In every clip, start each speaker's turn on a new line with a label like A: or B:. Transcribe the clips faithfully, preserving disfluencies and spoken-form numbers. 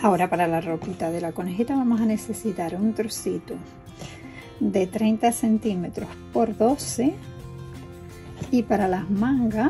A: Ahora para la ropita de la conejita vamos a necesitar un trocito de treinta centímetros por doce, y para las mangas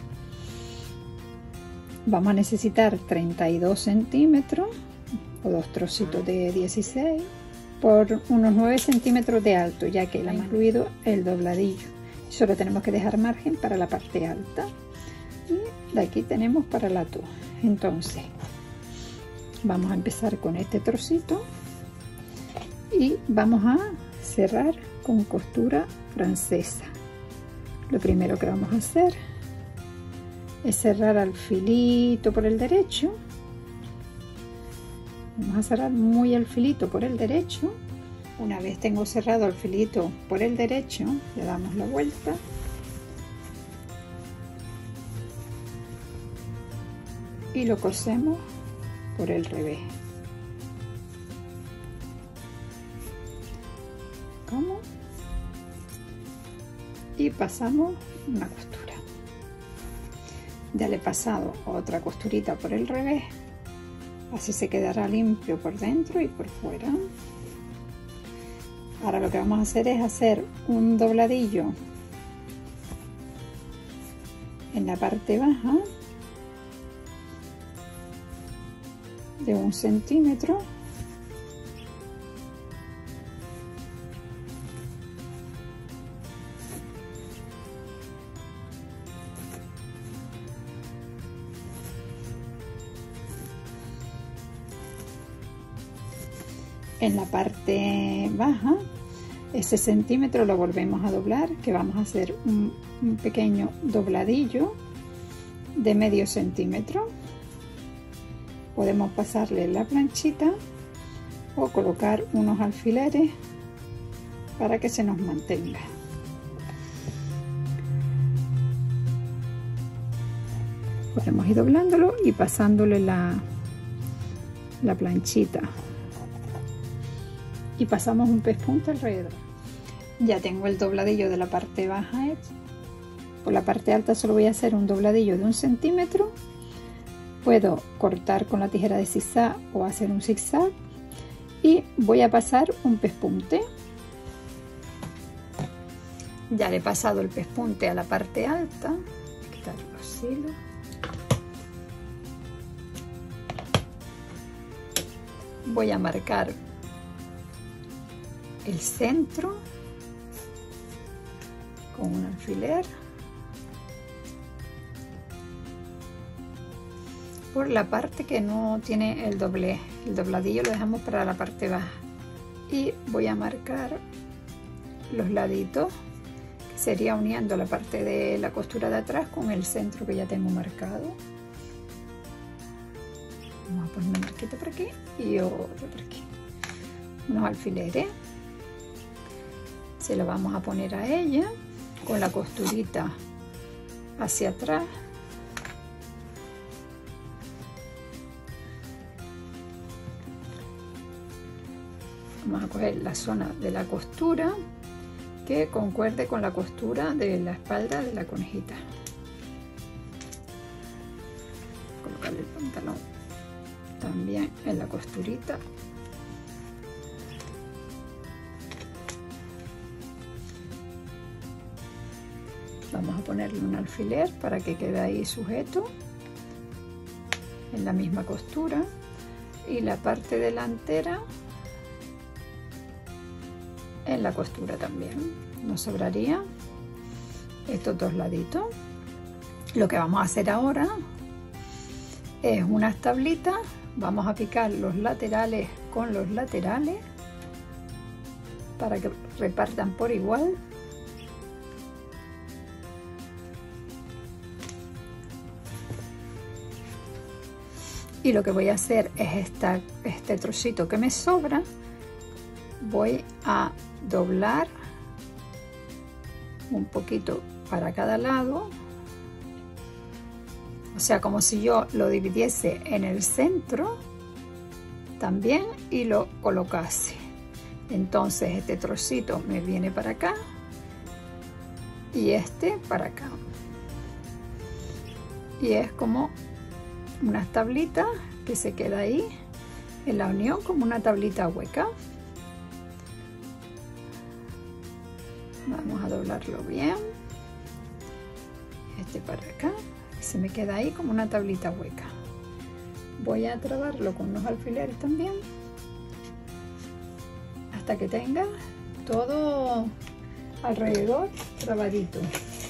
A: vamos a necesitar treinta y dos centímetros o dos trocitos de dieciséis por unos nueve centímetros de alto, ya que le hemos incluido el dobladillo. Solo tenemos que dejar margen para la parte alta y de aquí tenemos para la toa. Entonces vamos a empezar con este trocito y vamos a cerrar con costura francesa. Lo primero que vamos a hacer es cerrar al filito por el derecho. Vamos a cerrar muy al filito por el derecho. Una vez tengo cerrado el filito por el derecho, le damos la vuelta y lo cosemos por el revés. ¿Cómo? Y pasamos una costura. Ya le he pasado otra costurita por el revés, así se quedará limpio por dentro y por fuera. Ahora lo que vamos a hacer es hacer un dobladillo en la parte baja de un centímetro. En la parte baja, ese centímetro lo volvemos a doblar, que vamos a hacer un, un pequeño dobladillo de medio centímetro. Podemos pasarle la planchita o colocar unos alfileres para que se nos mantenga. Podemos ir doblándolo y pasándole la, la planchita. Y pasamos un pespunte alrededor. Ya tengo el dobladillo de la parte baja hecho. Por la parte alta solo voy a hacer un dobladillo de un centímetro. Puedo cortar con la tijera de zigzag o hacer un zigzag. Y voy a pasar un pespunte. Ya le he pasado el pespunte a la parte alta. Voy a quitar los hilos. Voy a marcar el centro con un alfiler por la parte que no tiene el doblez. El dobladillo lo dejamos para la parte baja y voy a marcar los laditos, que sería uniendo la parte de la costura de atrás con el centro que ya tengo marcado. Vamos a poner una marquita por aquí y otra por aquí, unos alfileres. Se lo vamos a poner a ella con la costurita hacia atrás. Vamos a coger la zona de la costura que concuerde con la costura de la espalda de la conejita. Colocarle el pantalón también en la costurita. Vamos a ponerle un alfiler para que quede ahí sujeto en la misma costura, y la parte delantera en la costura también. Nos sobraría estos dos laditos. Lo que vamos a hacer ahora es unas tablitas. Vamos a picar los laterales con los laterales para que repartan por igual. Y lo que voy a hacer es esta, este trocito que me sobra, voy a doblar un poquito para cada lado, o sea, como si yo lo dividiese en el centro también y lo colocase. Entonces este trocito me viene para acá y este para acá, y es como unas tablitas que se queda ahí en la unión como una tablita hueca. Vamos a doblarlo bien, este para acá, y se me queda ahí como una tablita hueca. Voy a trabarlo con unos alfileres también hasta que tenga todo alrededor trabadito.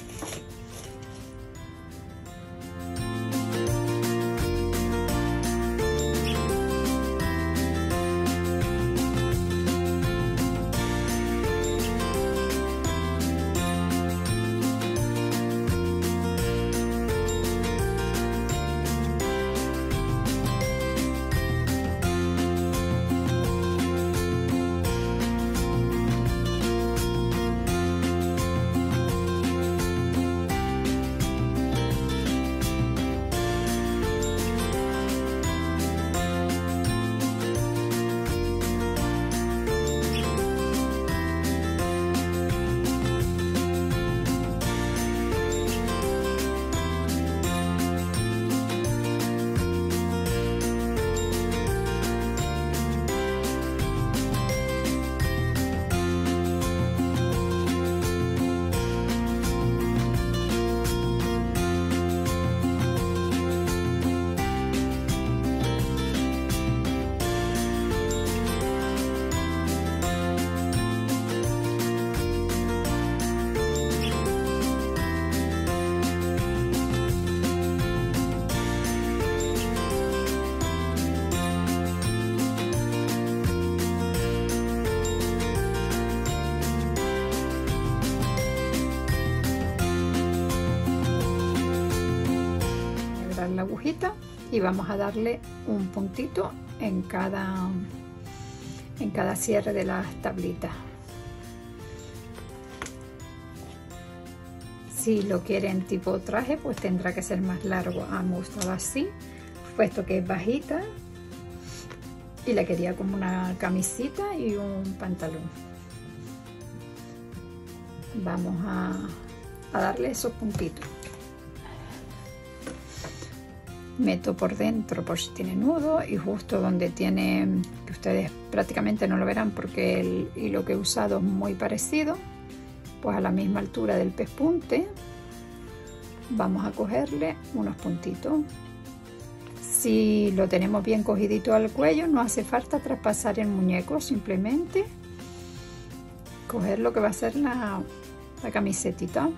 A: La agujita y vamos a darle un puntito en cada en cada cierre de las tablitas. Si lo quieren tipo traje, pues tendrá que ser más largo. A mí me gustaba así, puesto que es bajita y la quería como una camisita y un pantalón. Vamos a, a darle esos puntitos. Meto por dentro por si tiene nudo, y justo donde tiene, que ustedes prácticamente no lo verán porque el hilo que he usado es muy parecido, pues a la misma altura del pespunte vamos a cogerle unos puntitos. Si lo tenemos bien cogidito al cuello, no hace falta traspasar el muñeco, simplemente coger lo que va a ser la, la camisetita.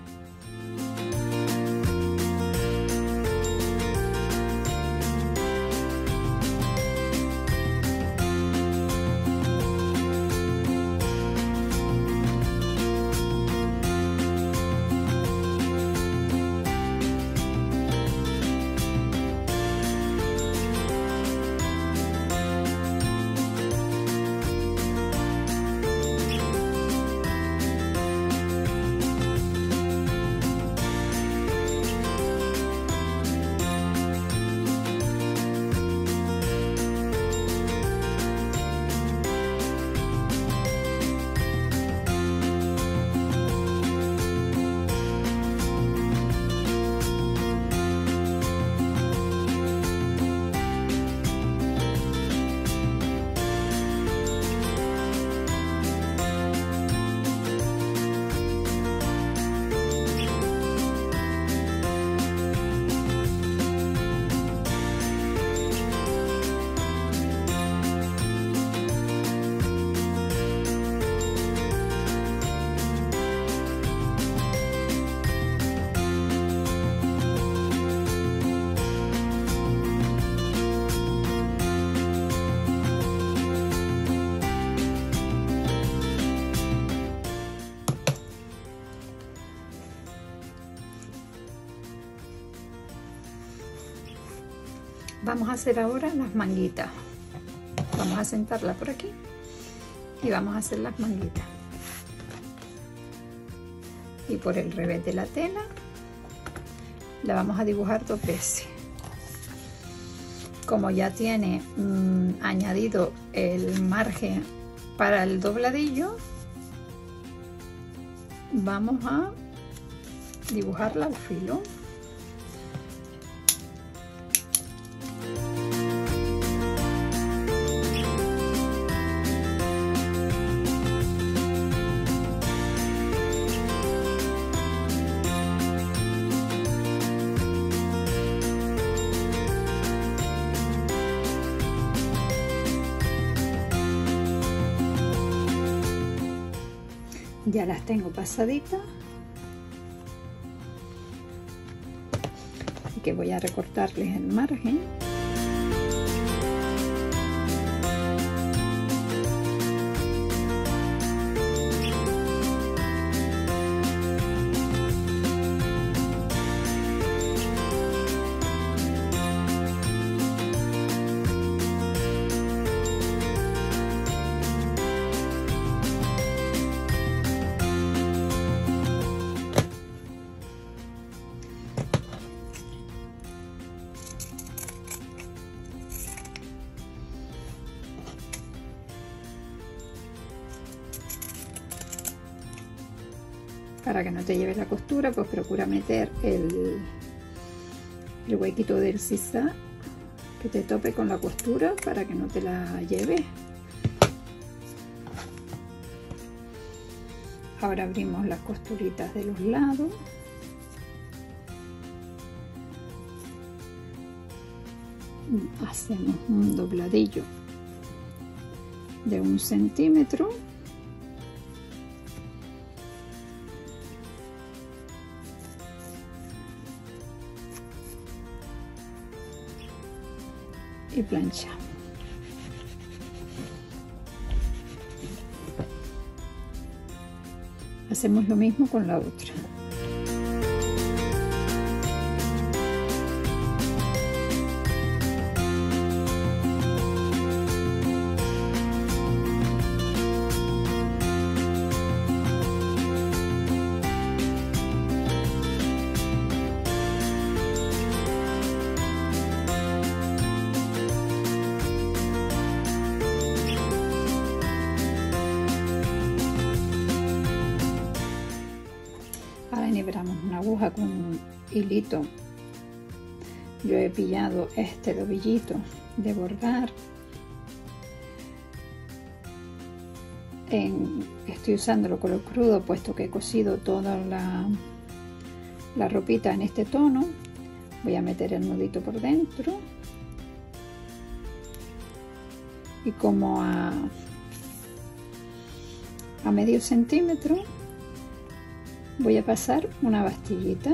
A: Vamos a hacer ahora las manguitas. Vamos a sentarla por aquí y vamos a hacer las manguitas. Y por el revés de la tela la vamos a dibujar dos veces. Como ya tiene mmm, añadido el margen para el dobladillo, vamos a dibujarla al filo. Ya las tengo pasaditas, así que voy a recortarles el margen. Para que no te lleves la costura, pues procura meter el, el huequito del zigzag que te tope con la costura para que no te la lleves. Ahora abrimos las costuritas de los lados. Hacemos un dobladillo de un centímetro. Y planchamos. Hacemos lo mismo con la otra. Enhebramos una aguja con un hilito. Yo he pillado este dobillito de bordar. En, estoy usándolo color crudo, puesto que he cosido toda la, la ropita en este tono. Voy a meter el nudito por dentro y como a, a medio centímetro voy a pasar una bastillita.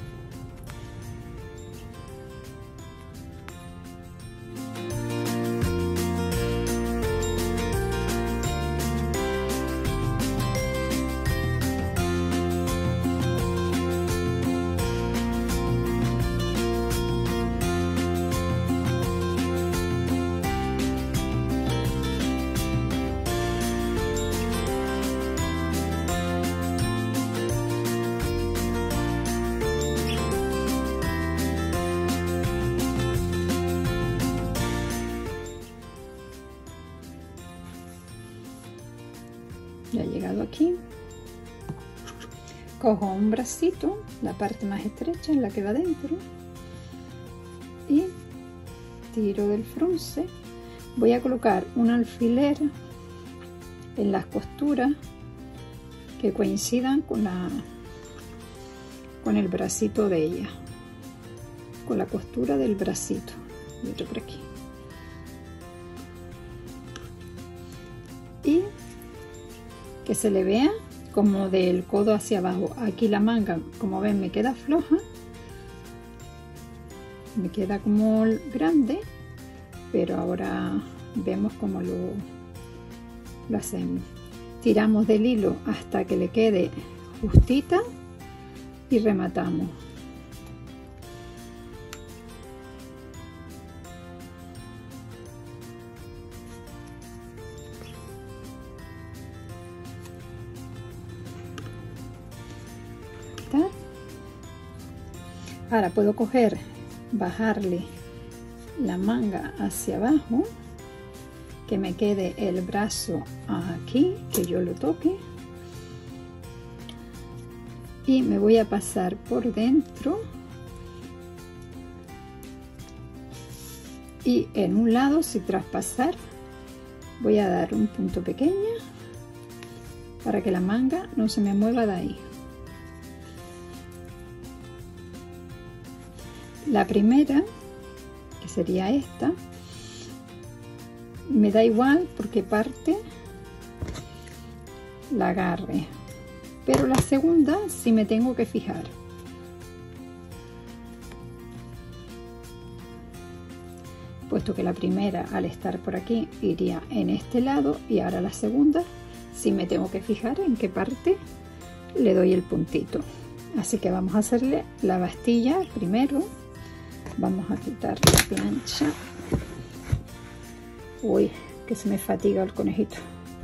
A: Ya he llegado aquí, cojo un bracito, la parte más estrecha en la que va dentro, y tiro del frunce. Voy a colocar un alfiler en las costuras que coincidan con la con el bracito de ella, con la costura del bracito, y otro por aquí. Y que se le vea como del codo hacia abajo. Aquí la manga, como ven, me queda floja, me queda como grande, pero ahora vemos cómo lo, lo hacemos. Tiramos del hilo hasta que le quede justita y rematamos. Ahora puedo coger, bajarle la manga hacia abajo, que me quede el brazo aquí, que yo lo toque, y me voy a pasar por dentro y en un lado, sin traspasar, voy a dar un punto pequeño para que la manga no se me mueva de ahí. La primera, que sería esta, me da igual porque parte la agarre. pero la segunda sí me tengo que fijar. Puesto que la primera, al estar por aquí, iría en este lado, y ahora la segunda sí me tengo que fijar en qué parte le doy el puntito. Así que vamos a hacerle la bastilla primero. Vamos a quitar la plancha. Uy, que se me fatiga el conejito.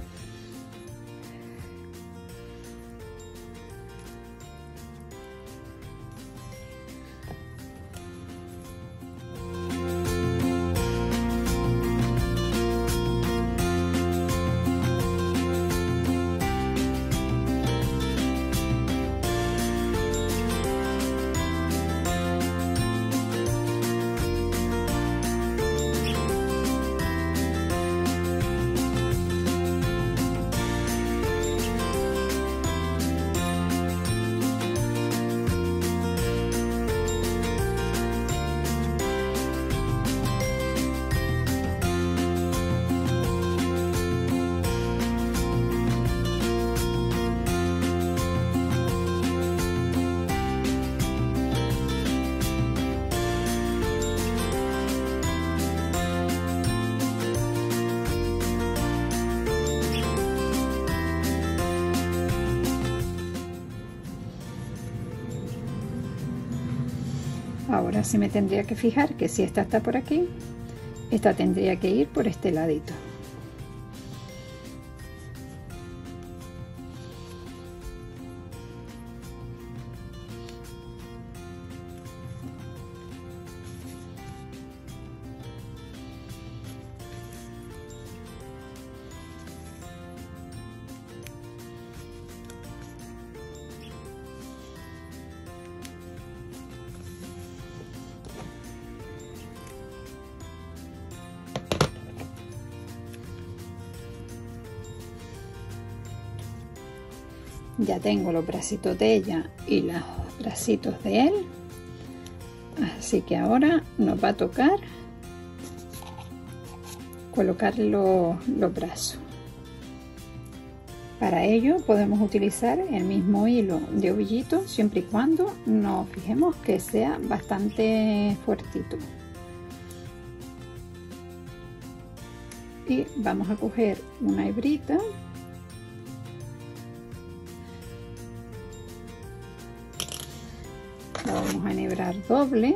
A: Ahora sí me tendría que fijar que si esta está por aquí, esta tendría que ir por este ladito. Ya tengo los bracitos de ella y los bracitos de él, así que ahora nos va a tocar colocar los, los brazos. Para ello podemos utilizar el mismo hilo de ovillito, siempre y cuando nos fijemos que sea bastante fuertito. Y vamos a coger una hebrita. La vamos a enhebrar doble.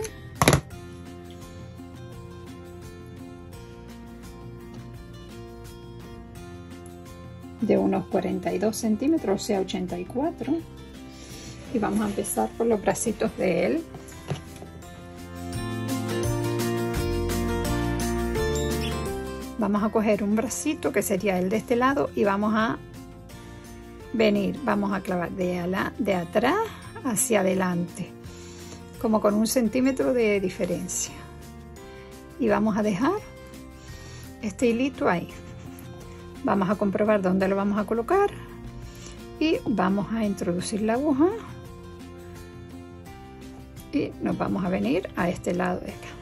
A: De unos cuarenta y dos centímetros, o sea ochenta y cuatro. Y vamos a empezar por los bracitos de él. Vamos a coger un bracito que sería el de este lado y vamos a venir, vamos a clavar de, ala, de atrás hacia adelante, como con un centímetro de diferencia, y vamos a dejar este hilito ahí. Vamos a comprobar dónde lo vamos a colocar y vamos a introducir la aguja y nos vamos a venir a este lado de acá.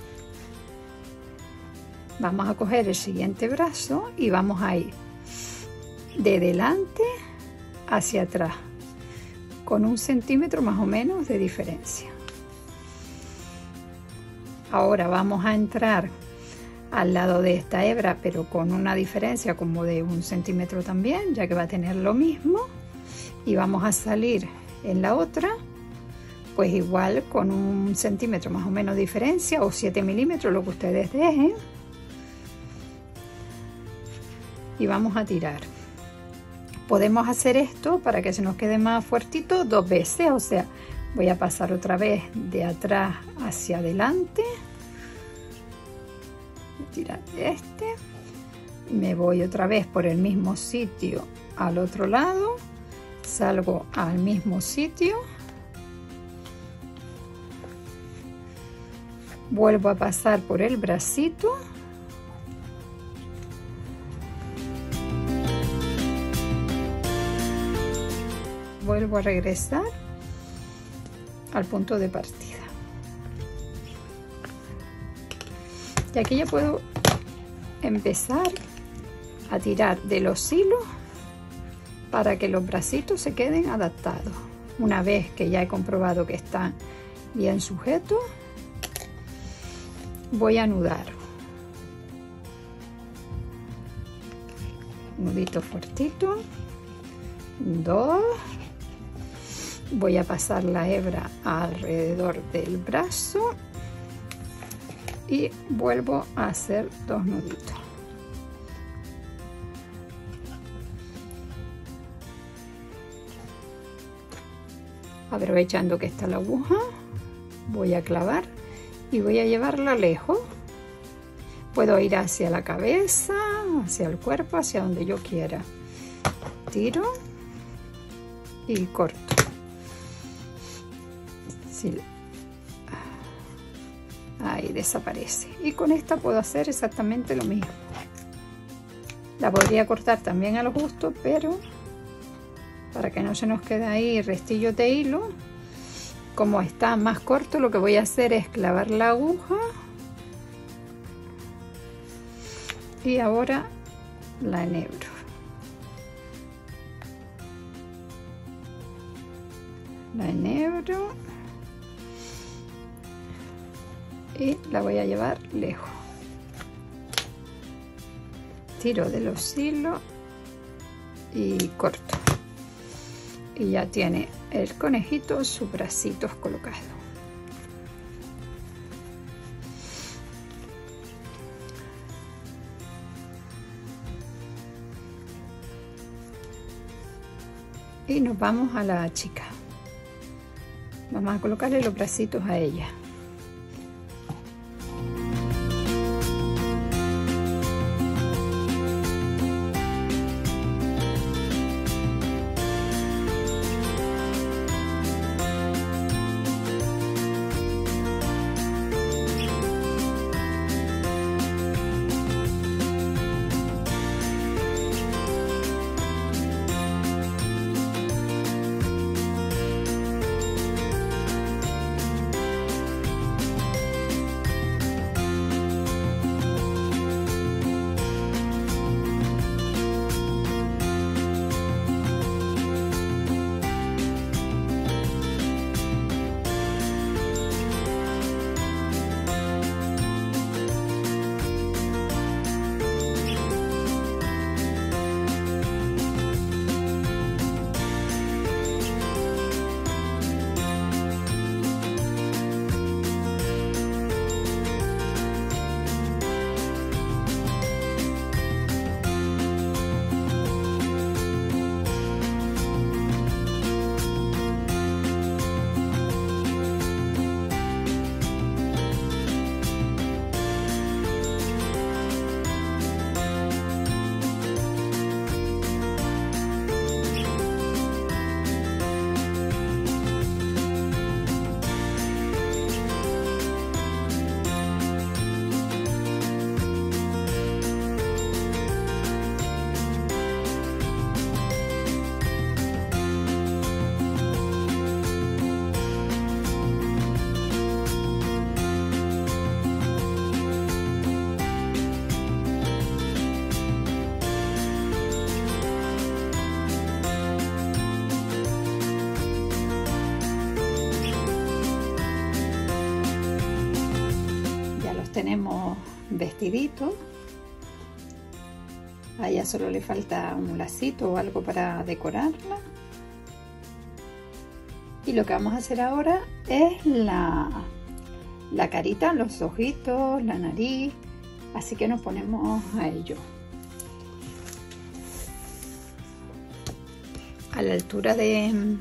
A: Vamos a coger el siguiente brazo y vamos a ir de delante hacia atrás con un centímetro más o menos de diferencia. Ahora vamos a entrar al lado de esta hebra, pero con una diferencia como de un centímetro también, ya que va a tener lo mismo, y vamos a salir en la otra pues igual con un centímetro más o menos de diferencia, o siete milímetros, lo que ustedes dejen, y vamos a tirar. Podemos hacer esto para que se nos quede más fuertito dos veces, o sea, voy a pasar otra vez de atrás hacia adelante, tirar este, me voy otra vez por el mismo sitio al otro lado, salgo al mismo sitio, vuelvo a pasar por el bracito, vuelvo a regresar al punto de partida. Y aquí ya puedo empezar a tirar de los hilos para que los bracitos se queden adaptados. Una vez que ya he comprobado que están bien sujetos, voy a anudar. Nudito fuertito, dos. Voy a pasar la hebra alrededor del brazo y vuelvo a hacer dos nuditos. Aprovechando que está la aguja, voy a clavar y voy a llevarla lejos. Puedo ir hacia la cabeza, hacia el cuerpo, hacia donde yo quiera. Tiro y corto. Sí. Ahí desaparece. Y con esta puedo hacer exactamente lo mismo. La podría cortar también a lo justo, pero para que no se nos quede ahí restillos de hilo, como está más corto, lo que voy a hacer es clavar la aguja y ahora la enhebro. La enhebro y la voy a llevar lejos. Tiro de los hilos y corto. Y ya tiene el conejito sus bracitos colocados. Y nos vamos a la chica. Vamos a colocarle los bracitos a ella. Tenemos vestidito. A ella solo le falta un lacito o algo para decorarla. Y lo que vamos a hacer ahora es la, la carita, los ojitos, la nariz. Así que nos ponemos a ello. A la altura de,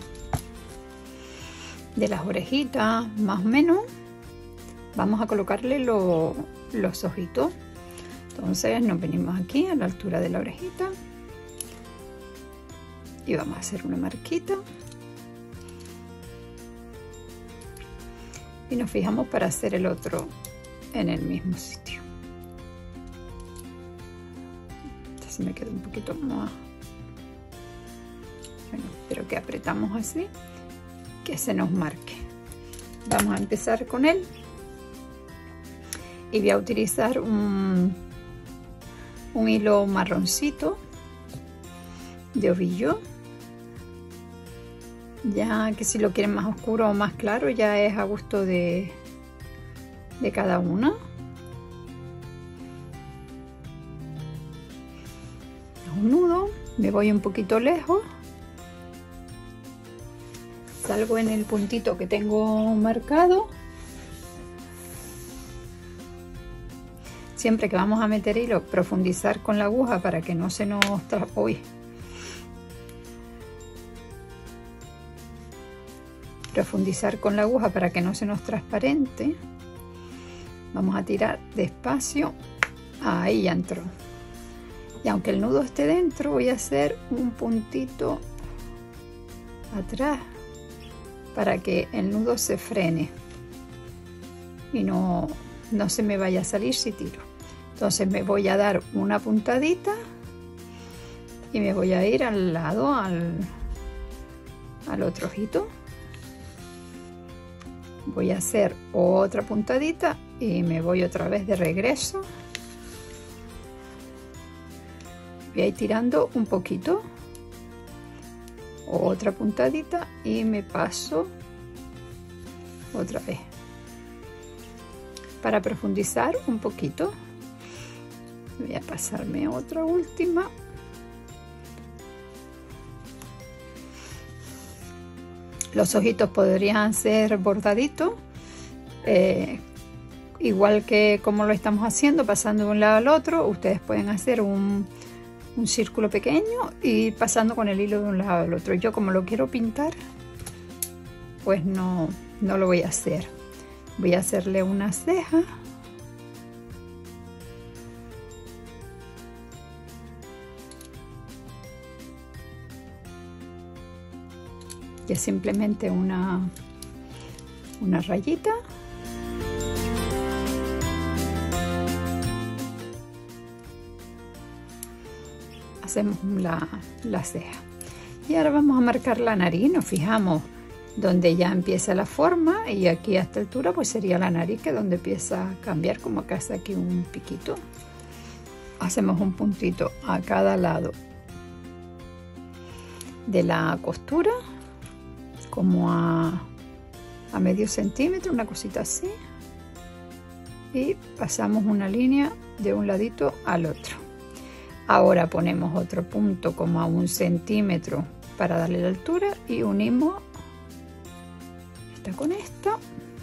A: de las orejitas, más o menos. Vamos a colocarle lo, los ojitos. Entonces nos venimos aquí a la altura de la orejita y vamos a hacer una marquita y nos fijamos para hacer el otro en el mismo sitio. Este me queda un poquito más, bueno, pero que apretamos así que se nos marque. Vamos a empezar con él. Y voy a utilizar un, un hilo marroncito de ovillo Ya que si lo quieren más oscuro o más claro ya es a gusto de, de cada una. Un nudo, me voy un poquito lejos, salgo en el puntito que tengo marcado. Siempre que vamos a meter hilo, profundizar con la aguja para que no se nos uy, profundizar con la aguja para que no se nos transparente. Vamos a tirar despacio. Ahí ya entró. Y aunque el nudo esté dentro, voy a hacer un puntito atrás para que el nudo se frene y no, no se me vaya a salir si tiro. Entonces me voy a dar una puntadita y me voy a ir al lado, al, al otro ojito. Voy a hacer otra puntadita y me voy otra vez de regreso. Voy a ir tirando un poquito, otra puntadita y me paso otra vez para profundizar un poquito. Voy a pasarme otra última. Los ojitos podrían ser bordaditos, eh, igual que como lo estamos haciendo, pasando de un lado al otro. Ustedes pueden hacer un un círculo pequeño y pasando con el hilo de un lado al otro. Yo como lo quiero pintar, pues no, no lo voy a hacer. Voy a hacerle una ceja. Y es simplemente una, una rayita. Hacemos la, la ceja y ahora vamos a marcar la nariz. Nos fijamos donde ya empieza la forma y aquí a esta altura pues sería la nariz, que donde empieza a cambiar, como acá hace aquí un piquito. Hacemos un puntito a cada lado de la costura, como a, a medio centímetro, una cosita así, y pasamos una línea de un ladito al otro. Ahora ponemos otro punto como a un centímetro para darle la altura y unimos esta con esta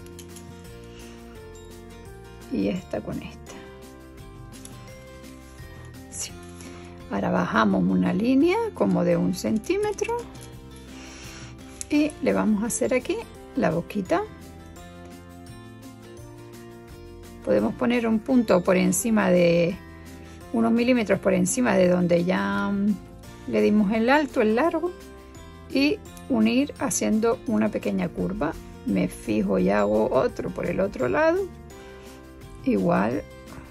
A: y esta con esta. Sí. Ahora bajamos una línea como de un centímetro y le vamos a hacer aquí la boquita. Podemos poner un punto por encima de unos milímetros por encima de donde ya le dimos el alto, el largo, y unir haciendo una pequeña curva. Me fijo y hago otro por el otro lado, igual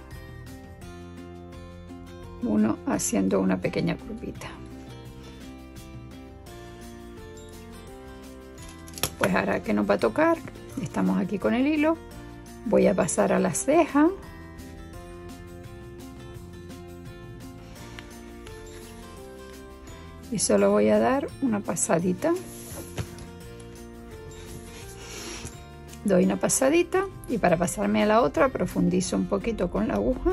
A: uno haciendo una pequeña curvita. Pues ahora que nos va a tocar, estamos aquí con el hilo, voy a pasar a la ceja. Y solo voy a dar una pasadita. Doy una pasadita y para pasarme a la otra profundizo un poquito con la aguja.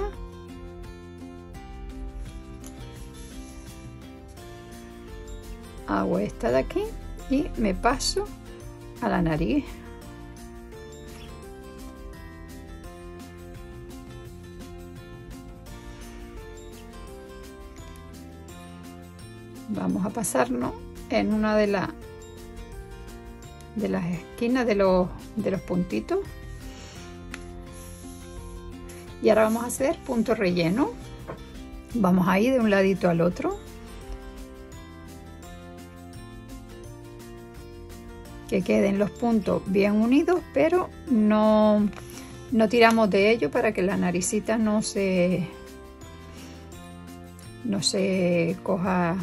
A: Hago esta de aquí y me paso a la nariz. Vamos a pasarnos en una de, la, de las esquinas de los, de los puntitos. Y ahora vamos a hacer punto relleno. Vamos a ir de un ladito al otro. Que queden los puntos bien unidos, pero no, no tiramos de ello para que la naricita no se, no se coja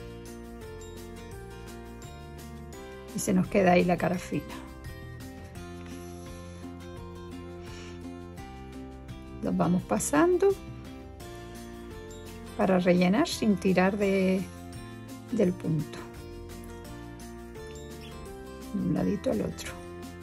A: y se nos queda ahí la cara fina. Los vamos pasando para rellenar sin tirar de, del punto. de un ladito al otro.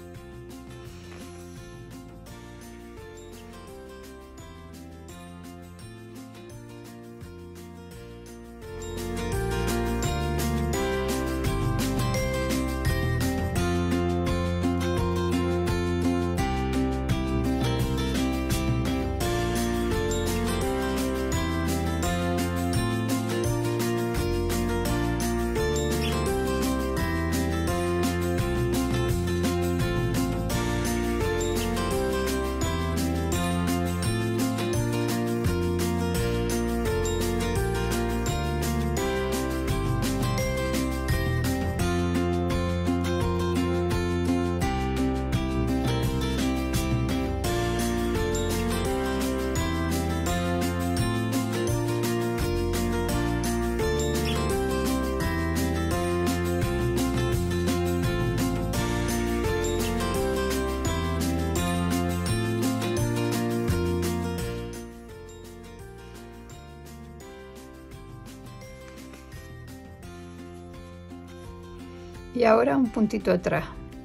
A: Y ahora un puntito atrás.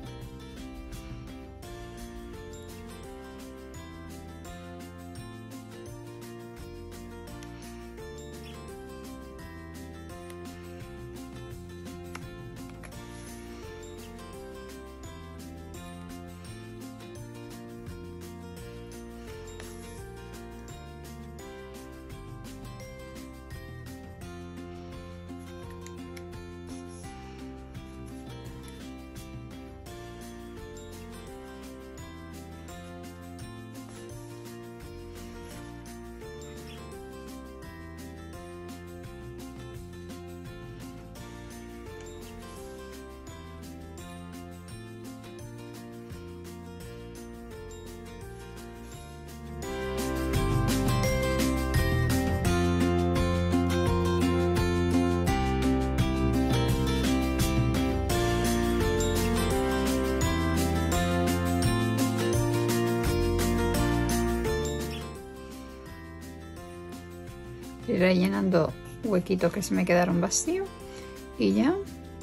A: Ir rellenando huequitos que se me quedaron vacíos y ya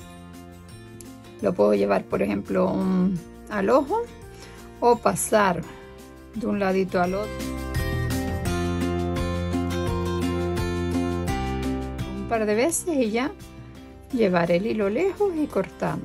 A: lo puedo llevar, por ejemplo, un, al ojo, o pasar de un ladito al otro un par de veces y ya llevar el hilo lejos y cortando.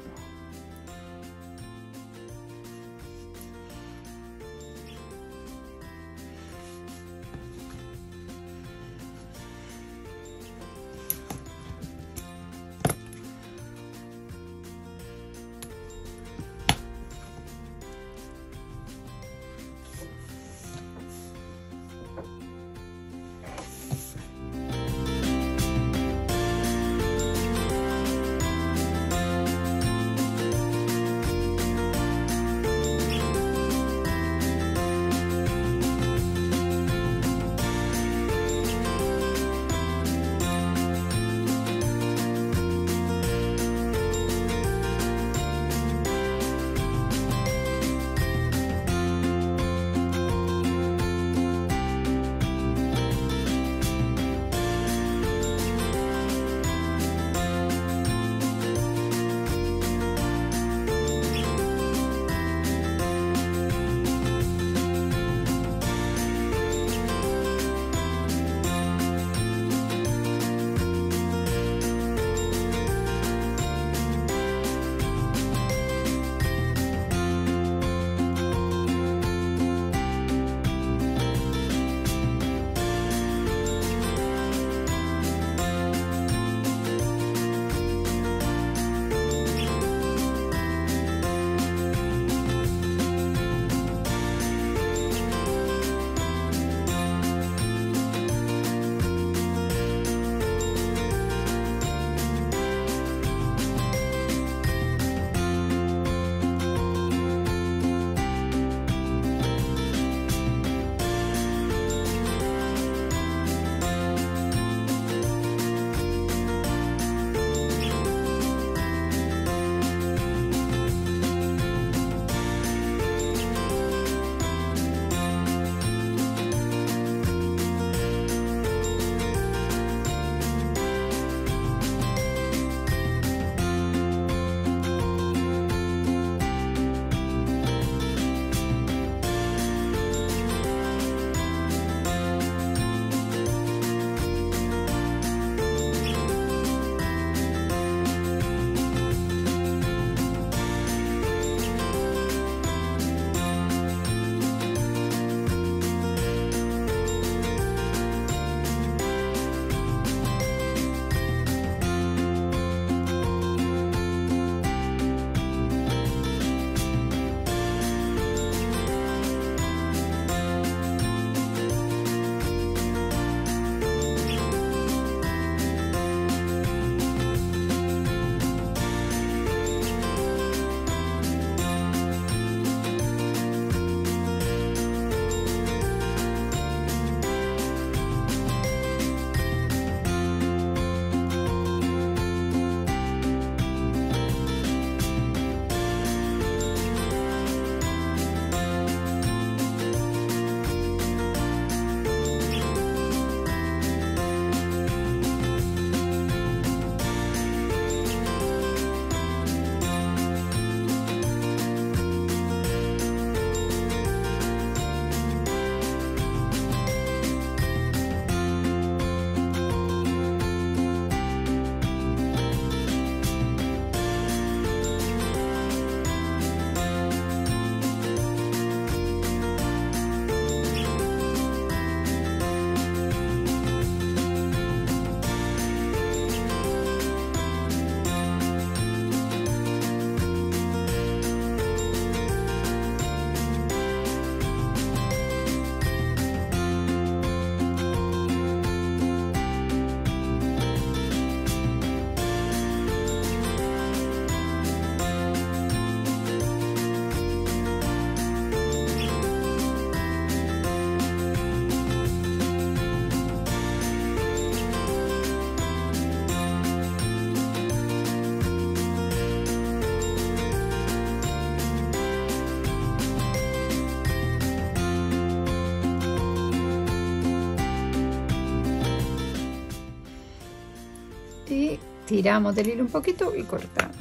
A: tiramos del hilo un poquito y cortamos.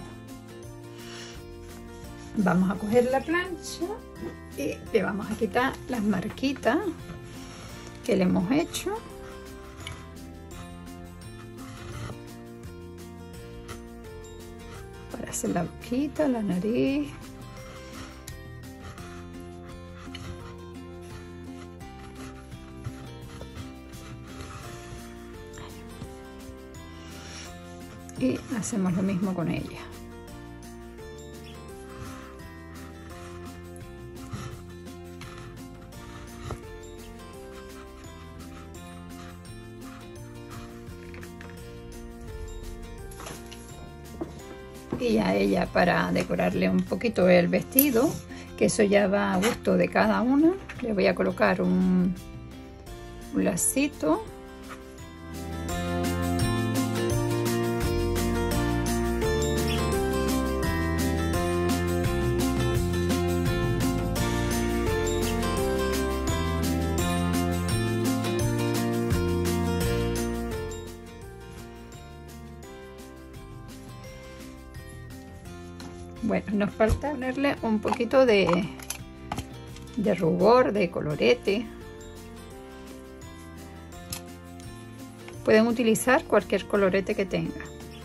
A: Vamos a coger la plancha y le vamos a quitar las marquitas que le hemos hecho. Para hacer la boquita, la nariz. Y hacemos lo mismo con ella. Y a ella, para decorarle un poquito el vestido, que eso ya va a gusto de cada una, le voy a colocar un, un lacito. Bueno, nos falta ponerle un poquito de, de rubor, de colorete. Pueden utilizar cualquier colorete que tenga.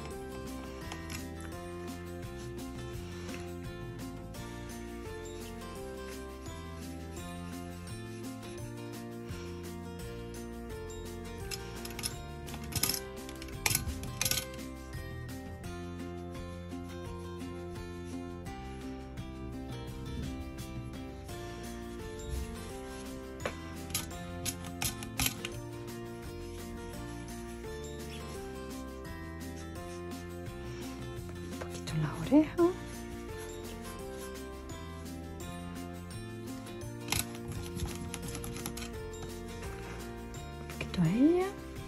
A: La oreja, un poquito a ella,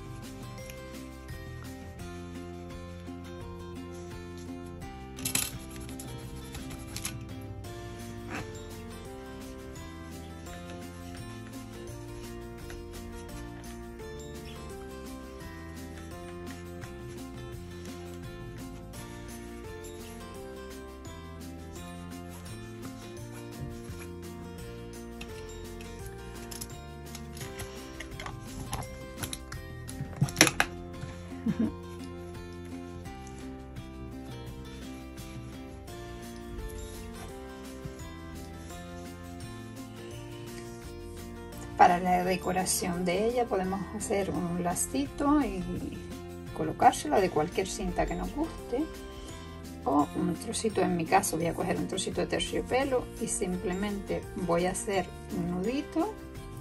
A: para la decoración de ella podemos hacer un lacito y colocársela de cualquier cinta que nos guste, o un trocito. En mi caso voy a coger un trocito de terciopelo y simplemente voy a hacer un nudito.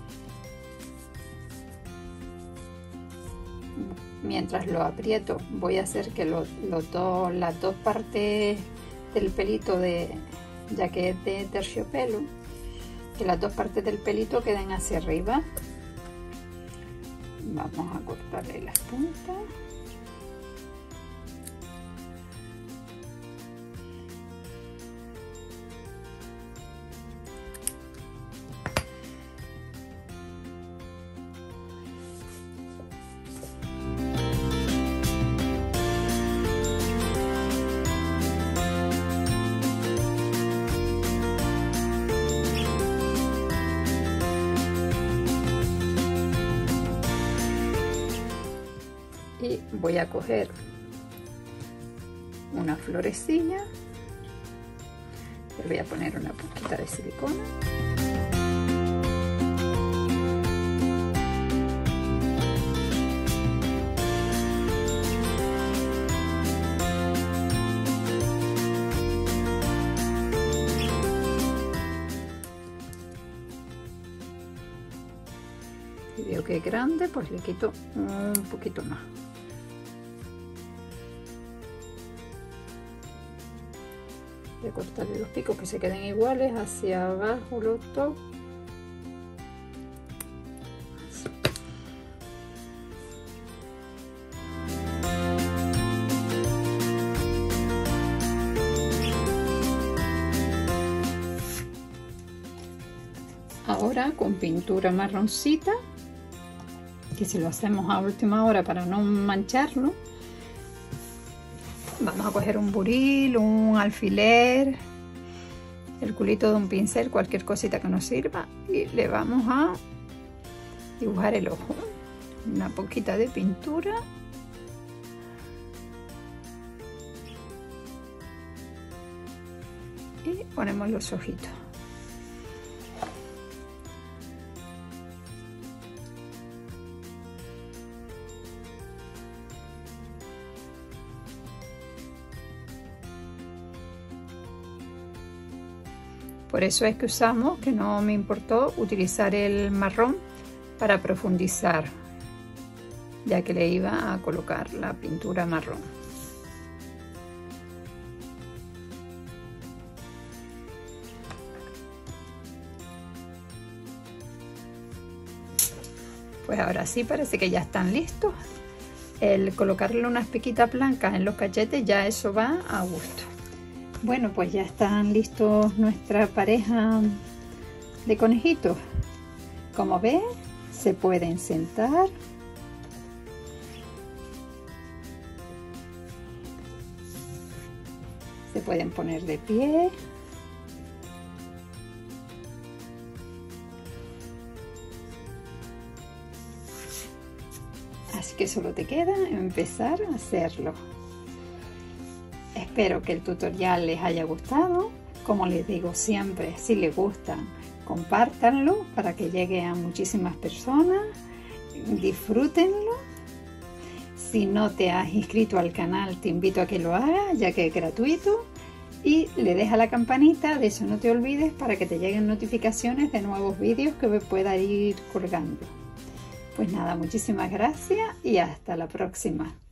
A: Mientras lo aprieto voy a hacer que lo, los dos, las dos partes del pelito, de, ya que es de terciopelo, que las dos partes del pelito queden hacia arriba. Vamos a cortarle las puntas. Y voy a coger una florecilla, le voy a poner una poquita de silicona. Si veo que es grande, pues le quito un poquito más. Voy a cortarle los picos que se queden iguales hacia abajo los dos. Ahora con pintura marroncita, que se lo hacemos a última hora para no mancharlo, Vamos a coger un buril, un alfiler, el culito de un pincel, cualquier cosita que nos sirva, y le vamos a dibujar el ojo. Una poquita de pintura. Y ponemos los ojitos. Por eso es que usamos, que no me importó utilizar el marrón para profundizar, ya que le iba a colocar la pintura marrón. Pues ahora sí parece que ya están listos. El colocarle unas piquitas blancas en los cachetes, ya eso va a gusto. Bueno, pues ya están listos nuestra pareja de conejitos. Como ven, se pueden sentar. Se pueden poner de pie. Así que solo te queda empezar a hacerlo. Espero que el tutorial les haya gustado. Como les digo siempre, si les gusta, compártanlo para que llegue a muchísimas personas. Disfrútenlo. Si no te has inscrito al canal, te invito a que lo hagas, ya que es gratuito. Y le deja la campanita, de eso no te olvides, para que te lleguen notificaciones de nuevos vídeos que me pueda ir colgando. Pues nada, muchísimas gracias y hasta la próxima.